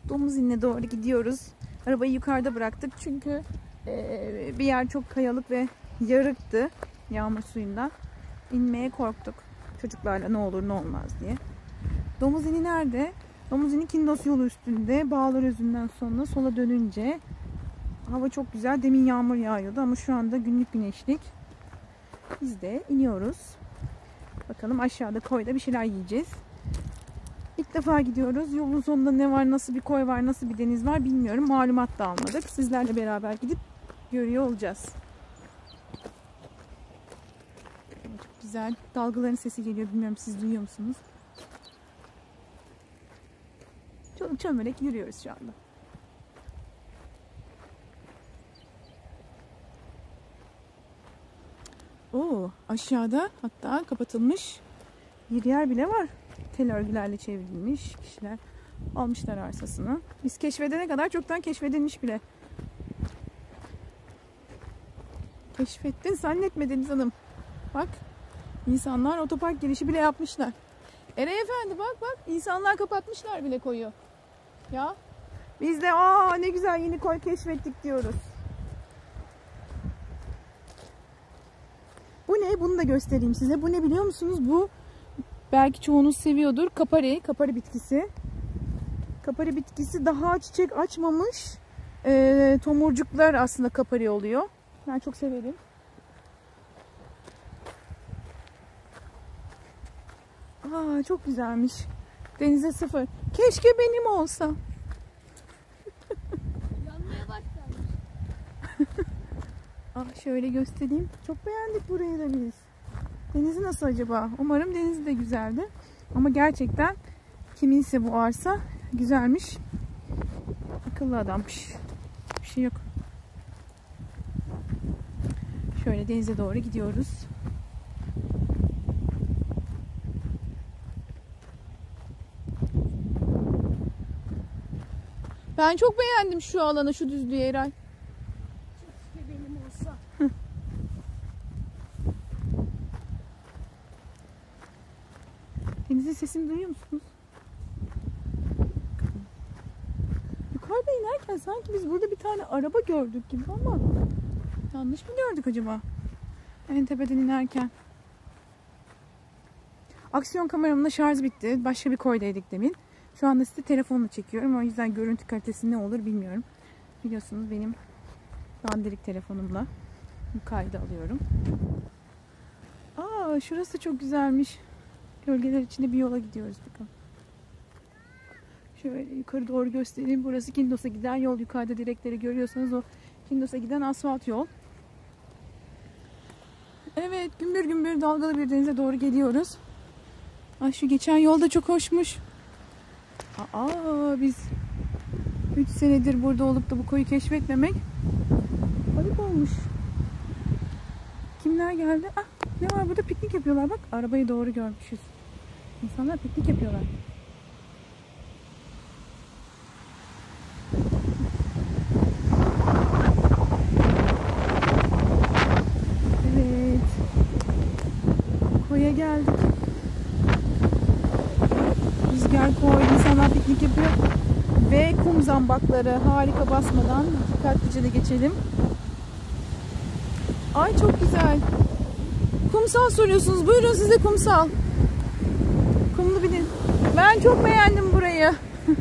Domuz inine doğru gidiyoruz. Arabayı yukarıda bıraktık çünkü bir yer çok kayalık ve yarıktı yağmur suyunda. İnmeye korktuk çocuklarla, ne olur ne olmaz diye. Domuz ini nerede? Domuz ini Kindos yolu üstünde. Bağlarözü'nden sonra sola dönünce. Hava çok güzel. Demin yağmur yağıyordu ama şu anda günlük güneşlik. Biz de iniyoruz. Bakalım aşağıda koyda bir şeyler yiyeceğiz. İlk defa gidiyoruz. Yolun sonunda ne var, nasıl bir koy var, nasıl bir deniz var bilmiyorum. Malumat da almadık. Sizlerle beraber gidip görüyor olacağız. Çok güzel. Dalgaların sesi geliyor. Bilmiyorum siz duyuyor musunuz? Çok çömelek yürüyoruz şu anda. Oo, aşağıda hatta kapatılmış bir yer bile var. Tel örgülerle çevrilmiş, kişiler almışlar arsasını. Biz keşfedene kadar çoktan keşfedilmiş bile. Keşfettin zannetme Deniz Hanım. Bak, insanlar otopark girişi bile yapmışlar. Eray Efendi bak insanlar kapatmışlar bile koyu. Ya biz de ne güzel yeni koy keşfettik diyoruz. Bu ne? Bunu da göstereyim size. Bu ne biliyor musunuz? Bu belki çoğunuz seviyordur. Kapari. Kapari bitkisi. Kapari bitkisi daha çiçek açmamış. Tomurcuklar aslında kapari oluyor. Ben çok severim. Çok güzelmiş. Denize sıfır. Keşke benim olsa. Yanmaya başlamış. Şöyle göstereyim. Çok beğendik burayı da biz. Denizi nasıl acaba? Umarım denizi de güzeldi. Ama gerçekten kiminse bu arsa güzelmiş. Akıllı adammış. Bir şey yok. Şöyle denize doğru gidiyoruz. Ben çok beğendim şu alanı, şu düzlüğü Eray. Keşke benim olsa. Denizin sesini duyuyor musunuz? Yukarıda inerken sanki biz burada bir tane araba gördük gibi ama yanlış mı gördük acaba? En tepeden inerken. Aksiyon kameramla şarj bitti. Başka bir koydaydık demin. Şu anda size telefonla çekiyorum. O yüzden görüntü kalitesi ne olur bilmiyorum. Biliyorsunuz benim dandirik telefonumla kaydı alıyorum. Şurası çok güzelmiş. Gölgeler içinde bir yola gidiyoruz bakalım. Şöyle yukarı doğru göstereyim. Burası Kindos'a giden yol. Yukarıda direkleri görüyorsanız o Kindos'a giden asfalt yol. Evet, gümbür gümbür dalgalı bir denize doğru geliyoruz. Şu geçen yol da çok hoşmuş. Biz 3 senedir burada olup da bu koyu keşfetmemek ayıp olmuş. Kimler geldi? Ne var burada? Piknik yapıyorlar bak. Arabayı doğru görmüşüz. İnsanlar piknik yapıyorlar. Evet. Koya geldik. Rüzgar koy. İnsanlar piknik yapıyor. Ve kum zambakları harika basmadan dikkatlice de geçelim. Ay çok güzel. Kumsal soruyorsunuz. Buyurun size kumsal. Kumlu bilin. Ben çok beğendim burayı.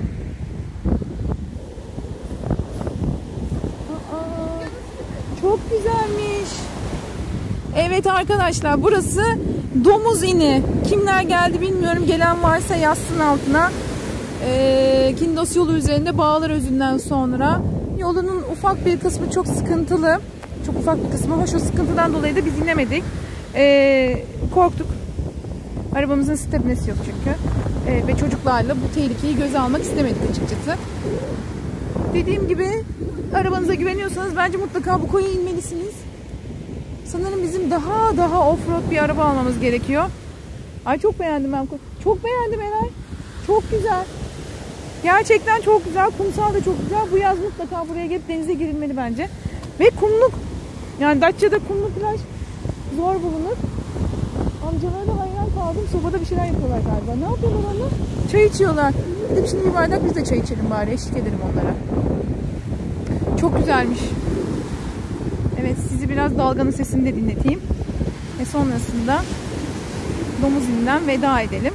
Çok güzelmiş. Evet arkadaşlar, burası Domuz ini. Kimler geldi bilmiyorum. Gelen varsa yazsın altına. Kindos yolu üzerinde Bağlarözü'nden sonra. Yolunun ufak bir kısmı çok sıkıntılı. Çok ufak bir kısmı. Hoş, o sıkıntıdan dolayı da biz inemedik. Korktuk. Arabamızın stepnesi yok çünkü. Ve çocuklarla bu tehlikeyi göze almak istemedik açıkçası. Dediğim gibi arabanıza güveniyorsanız bence mutlaka bu koya inmelisiniz. Sanırım bizim daha offroad bir araba almamız gerekiyor. Ay çok beğendim ben. Çok beğendim Eray. Çok güzel. Gerçekten çok güzel. Kumsal da çok güzel. Bu yaz mutlaka buraya gelip denize girilmeli bence. Ve kumluk. Yani Datça'da kumlu plaj zor bulunur. Amcalara da hayran kaldım. aldım. Sobada bir şeyler yapıyorlar galiba. Ne yapıyorlar onlar? Çay içiyorlar. Gidip şimdi bir bardak biz de çay içelim bari. Eşlik edelim onlara. Çok güzelmiş. Evet, sizi biraz dalganın sesini de dinleteyim. Ve sonrasında domuz ininden veda edelim.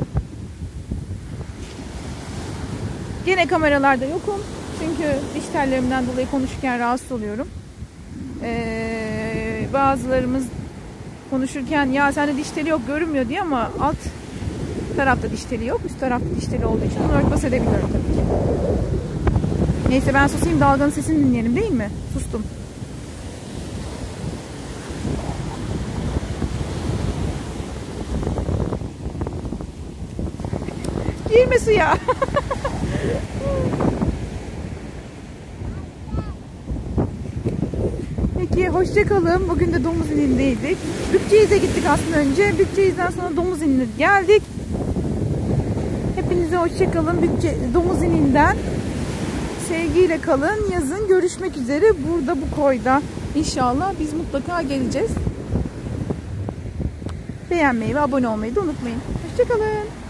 Gene kameralarda yokum. Çünkü diş tellerimden dolayı konuşurken rahatsız oluyorum. Bazılarımız konuşurken ya sende diş teli yok görünmüyor diye, ama alt tarafta diş teli yok. Üst tarafta diş teli olduğu için onu örtbas edebiliyorum tabii ki. Neyse ben susayım, dalganın sesini dinleyelim değil mi? Sustum. Girme suya. Peki hoşça kalın. Bugün de domuz inindeydik. Bükceğiz'e gittik aslında önce. Bükceğiz'den sonra domuz inine geldik. Hepinize hoşça kalın. Domuz ininden sevgiyle kalın. Yazın görüşmek üzere burada bu koyda. İnşallah biz mutlaka geleceğiz. Beğenmeyi ve abone olmayı da unutmayın. Hoşça kalın.